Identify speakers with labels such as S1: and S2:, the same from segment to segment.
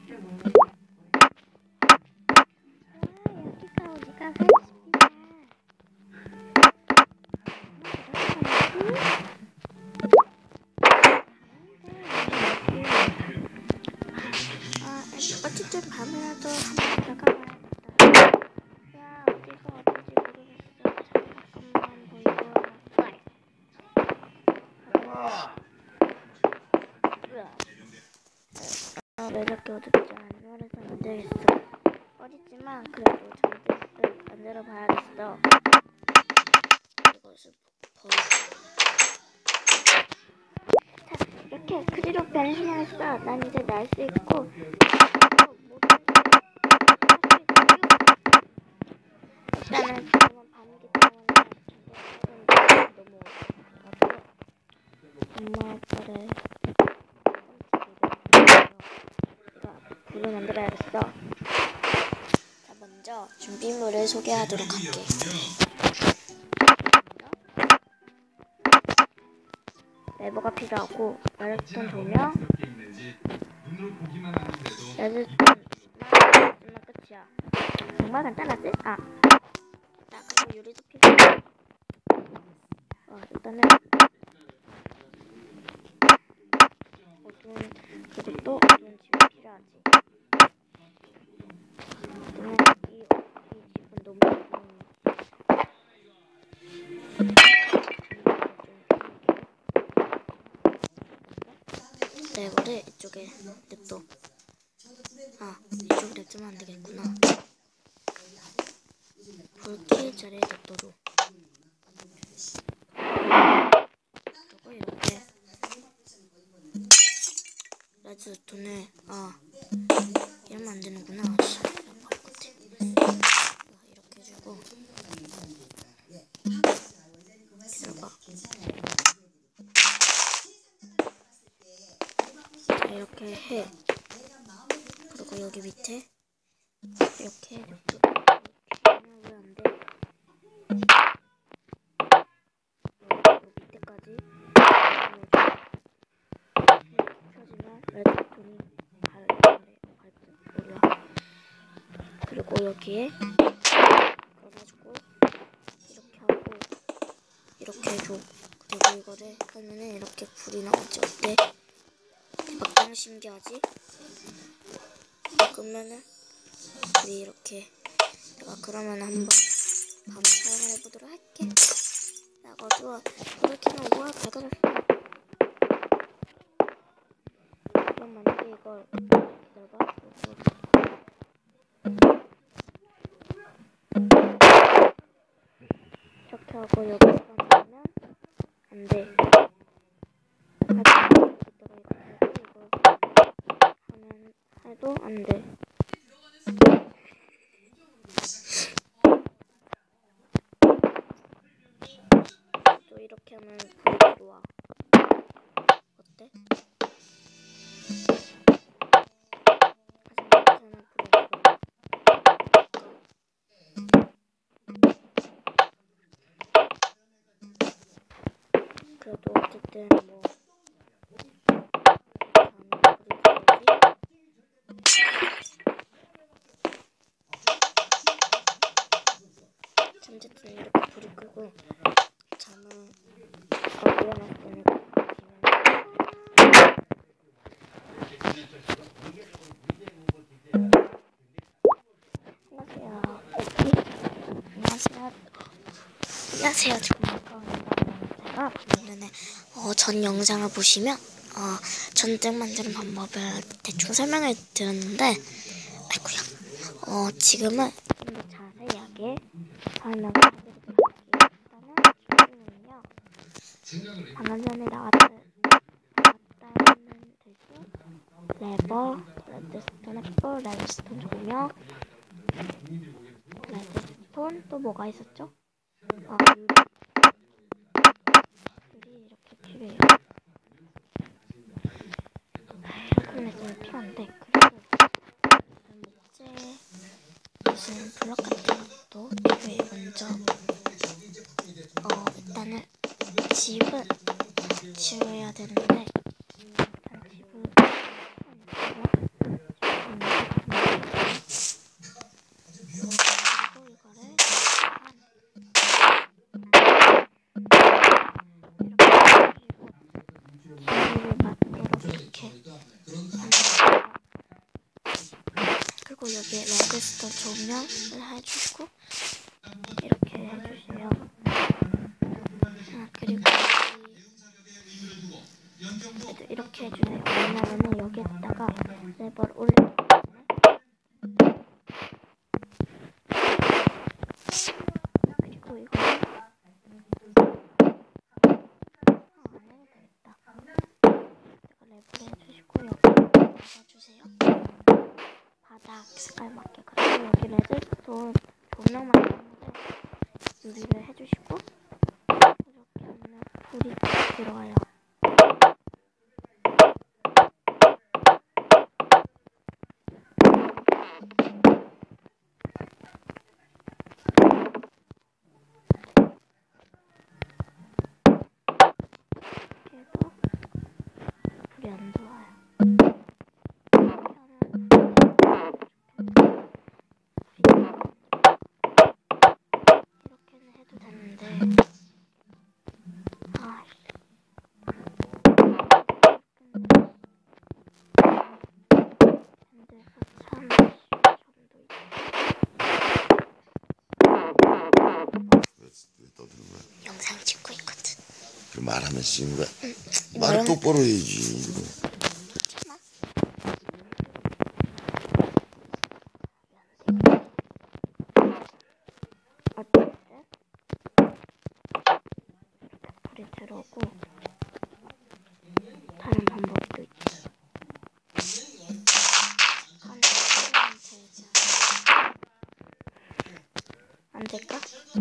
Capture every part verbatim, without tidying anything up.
S1: 어쨌든 밤이라도 한번 나가봐야겠다. 야, 어디가 어딘지 모르겠어. 잠깐만 보이고. 아, 왜 이렇게 어둡지? 안으로서 만들겠어. 어딨지만 그래도 잠들을 만들어 봐야겠어. 이것을 버리고. 자, 이렇게 그리로 변신했어. 난 이제 날 수 있고. 일단은 지금은 밤이기 때문에 너무 어두워. 엄마 아빠를 불을 만들어야겠어. 자, 먼저 준비물을 소개하도록 할게. 레버가 필요하고, 레드스톤 조명, 레드스톤만 끝이야. 정말 간단하지? 아, 자, 그리고 유리도 필요해. 어, 일단은 어두운, 그리고 또 어두운 집이 필요하지. 그러면 이, 이 집은 너무 어두운. 레버를 이쪽에 냅둬. 아, 이쪽에 냅두면 안 되겠구나. 불길 자리에 냅둬줘. 그리고 이렇게 레드스톤을, 아, 이러면 안 되는구나. 씨, 바보 같아. 이렇게 해주고, 기다려봐. 자, 이렇게 해. 그리고 여기 밑에 이렇게 냅둬. 왜 안 돼? 여기 밑에까지 펴지면 레드스톤이 갈래, 몰라. 그리고 여기에 걸어가지고 이렇게 하고 이렇게 해줘. 그리고 이거를 하면은 이렇게 불이 나오지. 어때? 막장 신기하지? 그러면은 불이 이렇게. 내가 그러면 한번 밤을 사용을 해보도록 할게. 야, 어두워. 이렇게는 오버가 밝아졌어. 그럼 만약에 이걸 기다려봐. 이렇게 하고 여기서 하면 안 돼. 하지만 여기다가 이렇게 하고 이걸 하면 해도 안 돼. 또 이렇게 하면 불이 들어와. 어때? 하지만 이렇게 하면 불이 안 들어와. 그래도 어쨌든 뭐 어쨌든 이렇게 불이 끄고 잠을 일어났을 때는 안녕하세요. 안녕하세요. 안녕하세요. 지금 제가 방금 전에 어, 전 영상을 보시면 어, 전등 만드는 방법을 대충 설명을 드렸는데, 아이고야. 어, 지금은 좀 더 자세하게 설명을 해드리도록 할게요. 일단은 준비는요, 방금 전에 나왔다는 듯이 레버, 레드스톤 햇불, 레드스톤 조명, 레드스톤, 또 뭐가 있었죠? 아, 유리. 유리 이렇게 필요해요. 이렇게 있으면 필요한데, 그리고 목재, 무슨 블럭 같은 것도 필요해요. 먼저 어, 일단은 집은 지어야 되는데, 일단 집을 그리고 여기 레드스톤 조명을 해주시고 이렇게 해주세요. 아, 그리고 여기 이렇게 해주세요. 왜냐면은 여기에다가 레버를 올리기 때문에. 그리고 이거는 레버를 해주시고 여기 넣어주세요. 바닥 색깔 맞게. 그리고 여기 레드스톤 조명만 있는데 유리를 해주시고 이렇게 하면 불이 들어와요. 그래도 불이 안 들어와요. 이렇게는 해도 되는데 아
S2: 왜 떠드는 거야?
S1: 영상 찍고 있거든.
S2: 그 말하면서 찍는 거야?
S1: 응.
S2: 말을 똑바로 해야지.
S1: 괜찮아. 어쨌든 불이 들어오고 다른 방법이 또 있지. 안 될까?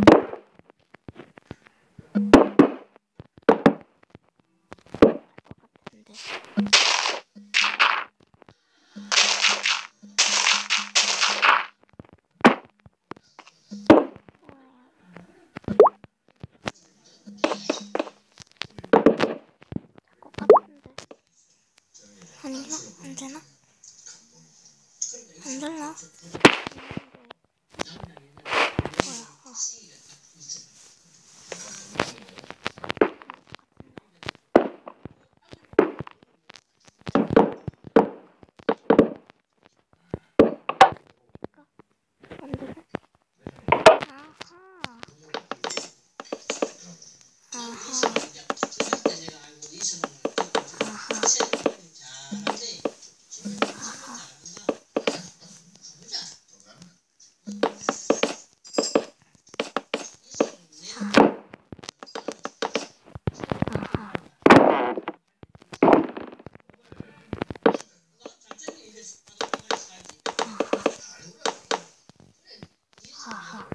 S1: 아닌가? 안 되나? 안 되나? 안 되나? 아하. 아하. 아하.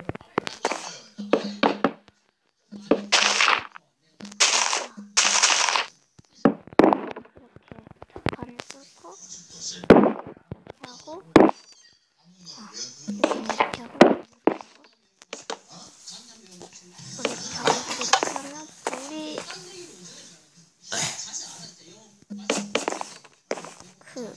S1: 이렇게 젓갈을 뚫고 하고 아, 이렇게 하고 이렇게 하고 이렇게 하면 불이 그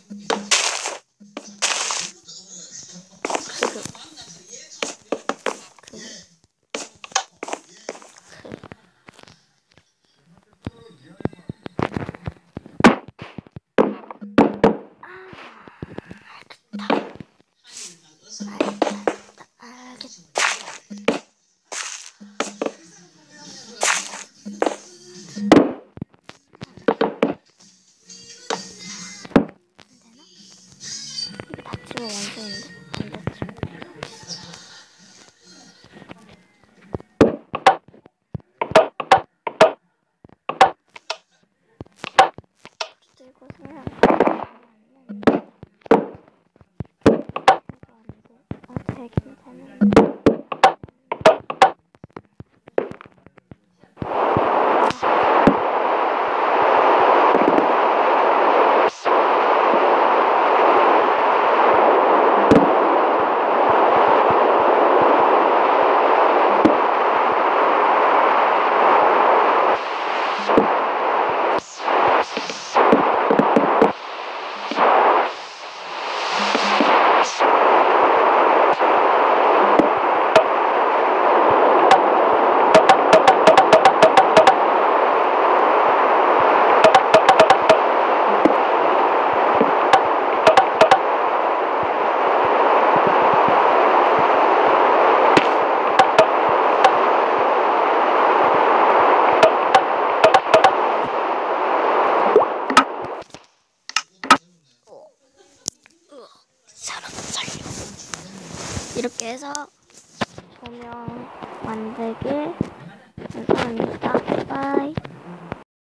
S1: 닫히면 완성인데? 안 닫혀. 그리고 그냥 어, 되긴 되는데 사람 살려. 이렇게 해서 조명 만들기 감사합니다. 바이.